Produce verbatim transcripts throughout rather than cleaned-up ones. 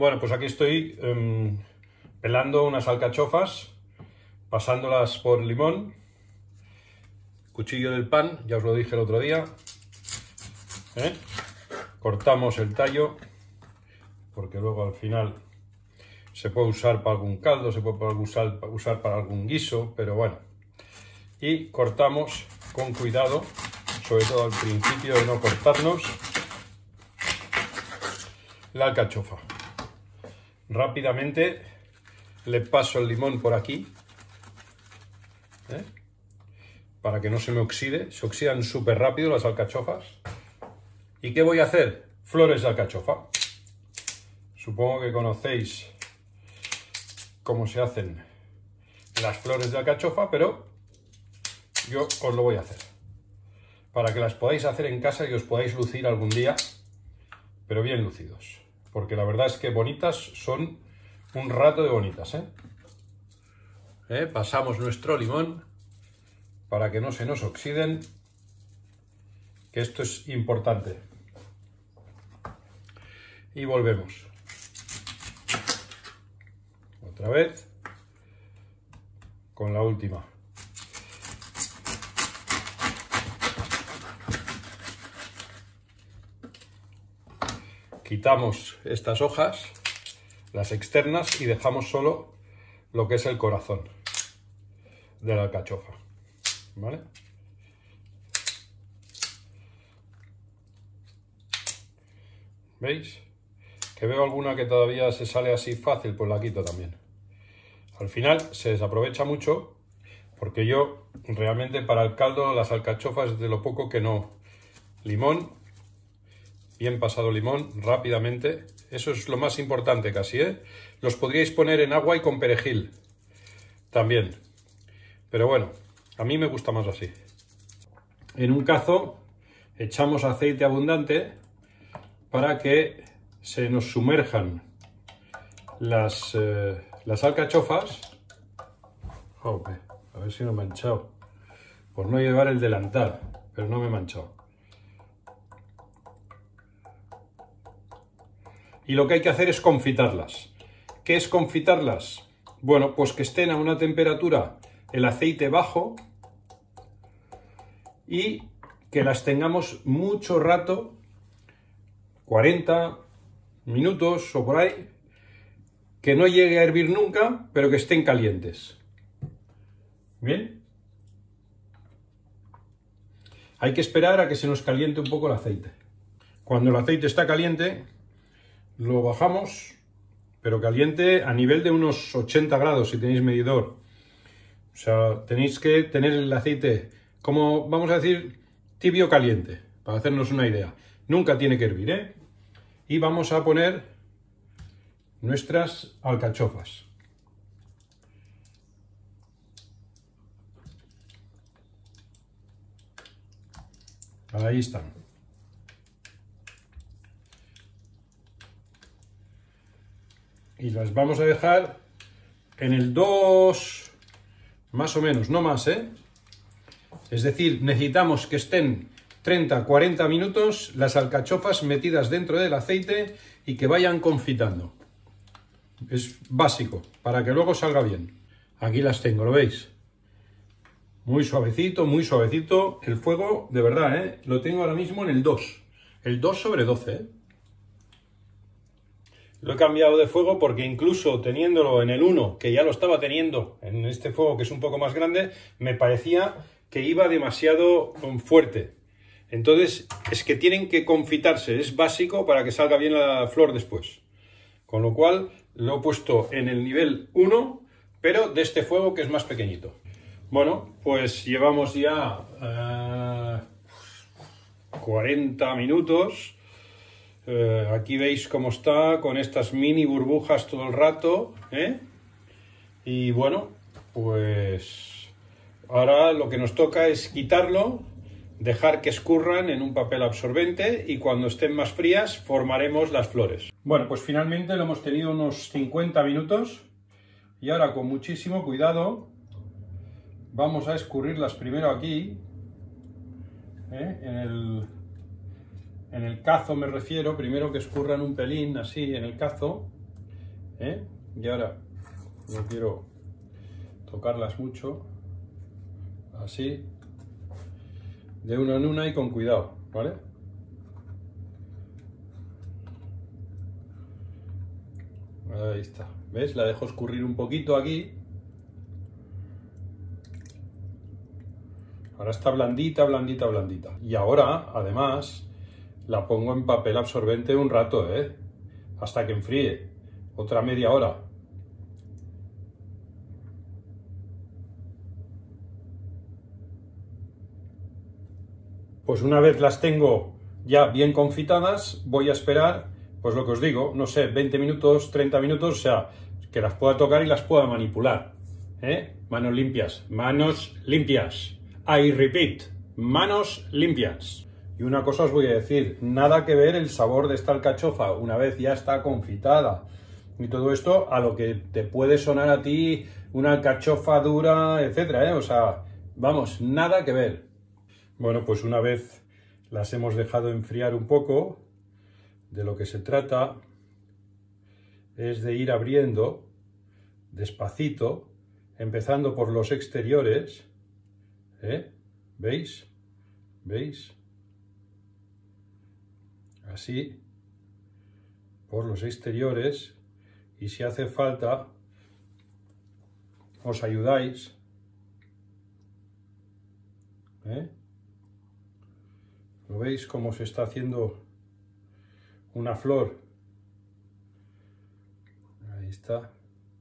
Bueno, pues aquí estoy um, pelando unas alcachofas, pasándolas por limón, cuchillo del pan, ya os lo dije el otro día, ¿eh? Cortamos el tallo, porque luego al final se puede usar para algún caldo, se puede usar, usar para algún guiso, pero bueno. Y cortamos con cuidado, sobre todo al principio de no cortarnos, la alcachofa. Rápidamente le paso el limón por aquí, ¿eh? Para que no se me oxide. Se oxidan súper rápido las alcachofas. ¿Y qué voy a hacer? Flores de alcachofa. Supongo que conocéis cómo se hacen las flores de alcachofa, pero yo os lo voy a hacer para que las podáis hacer en casa y os podáis lucir algún día, pero bien lucidos, porque la verdad es que bonitas son un rato de bonitas, ¿eh? ¿Eh? Pasamos nuestro limón para que no se nos oxiden, que esto es importante, y volvemos otra vez con la última. Quitamos estas hojas, las externas, y dejamos solo lo que es el corazón de la alcachofa, ¿vale? ¿Veis? Que veo alguna que todavía se sale así fácil, pues la quito también. Al final se desaprovecha mucho, porque yo realmente para el caldo las alcachofas de lo poco que no. Limón, bien pasado limón, rápidamente. Eso es lo más importante casi, ¿eh? Los podríais poner en agua y con perejil también. Pero bueno, a mí me gusta más así. En un cazo echamos aceite abundante para que se nos sumerjan las, eh, las alcachofas. Oh, a ver si no me he manchado. Por no llevar el delantal, pero no me he manchado. Y lo que hay que hacer es confitarlas. ¿Qué es confitarlas? Bueno, pues que estén a una temperatura, el aceite bajo, y que las tengamos mucho rato, cuarenta minutos o por ahí, que no llegue a hervir nunca, pero que estén calientes. ¿Bien? Hay que esperar a que se nos caliente un poco el aceite. Cuando el aceite está caliente, lo bajamos, pero caliente a nivel de unos ochenta grados si tenéis medidor. O sea, tenéis que tener el aceite, como vamos a decir, tibio caliente, para hacernos una idea. Nunca tiene que hervir, ¿eh? Y vamos a poner nuestras alcachofas. Ahí están. Y las vamos a dejar en el dos, más o menos, no más, ¿eh? Es decir, necesitamos que estén treinta a cuarenta minutos las alcachofas metidas dentro del aceite y que vayan confitando. Es básico, para que luego salga bien. Aquí las tengo, ¿lo veis? Muy suavecito, muy suavecito. El fuego, de verdad, ¿eh? Lo tengo ahora mismo en el dos. El dos sobre doce, ¿eh? Lo he cambiado de fuego porque incluso teniéndolo en el uno, que ya lo estaba teniendo en este fuego que es un poco más grande, me parecía que iba demasiado fuerte. Entonces es que tienen que confitarse, es básico para que salga bien la flor después. Con lo cual lo he puesto en el nivel uno, pero de este fuego que es más pequeñito. Bueno, pues llevamos ya uh, cuarenta minutos. Eh, aquí veis cómo está con estas mini burbujas todo el rato, ¿eh? Y bueno, pues ahora lo que nos toca es quitarlo, dejar que escurran en un papel absorbente y cuando estén más frías formaremos las flores. Bueno, pues finalmente lo hemos tenido unos cincuenta minutos y ahora con muchísimo cuidado vamos a escurrirlas primero aquí, ¿eh? en el... En el cazo me refiero, primero que escurran un pelín así en el cazo, ¿eh? Y ahora no quiero tocarlas mucho, así, de una en una y con cuidado, ¿vale? Ahí está, ¿ves? La dejo escurrir un poquito aquí. Ahora está blandita, blandita, blandita. Y ahora, además, la pongo en papel absorbente un rato, ¿eh? Hasta que enfríe. Otra media hora. Pues una vez las tengo ya bien confitadas, voy a esperar, pues lo que os digo, no sé, veinte minutos, treinta minutos, o sea, que las pueda tocar y las pueda manipular. ¿Eh? Manos limpias, manos limpias. I repeat, manos limpias. Y una cosa os voy a decir, nada que ver el sabor de esta alcachofa una vez ya está confitada y todo esto a lo que te puede sonar a ti una alcachofa dura, etcétera, ¿eh? O sea, vamos, nada que ver. Bueno, pues una vez las hemos dejado enfriar un poco, de lo que se trata es de ir abriendo despacito, empezando por los exteriores, ¿eh? ¿Veis? ¿Veis? Así, por los exteriores, y si hace falta, os ayudáis, ¿eh? ¿Lo veis cómo se está haciendo una flor? Ahí está.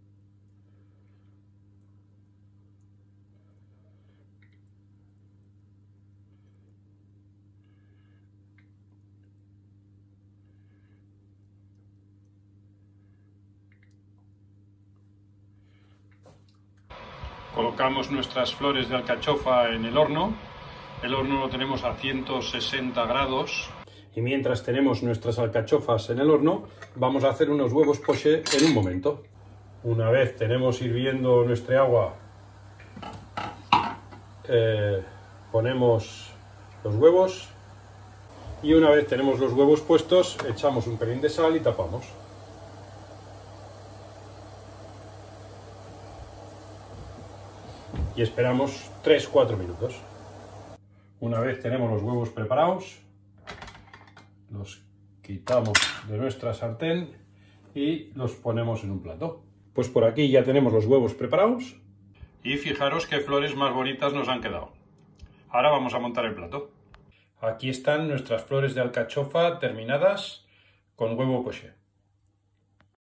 Colocamos nuestras flores de alcachofa en el horno. El horno lo tenemos a ciento sesenta grados. Y mientras tenemos nuestras alcachofas en el horno, vamos a hacer unos huevos poché en un momento. Una vez tenemos hirviendo nuestra agua, eh, ponemos los huevos. Y una vez tenemos los huevos puestos, echamos un pelín de sal y tapamos. Y esperamos tres a cuatro minutos. Una vez tenemos los huevos preparados, los quitamos de nuestra sartén y los ponemos en un plato. Pues por aquí ya tenemos los huevos preparados. Y fijaros qué flores más bonitas nos han quedado. Ahora vamos a montar el plato. Aquí están nuestras flores de alcachofa terminadas con huevo poché.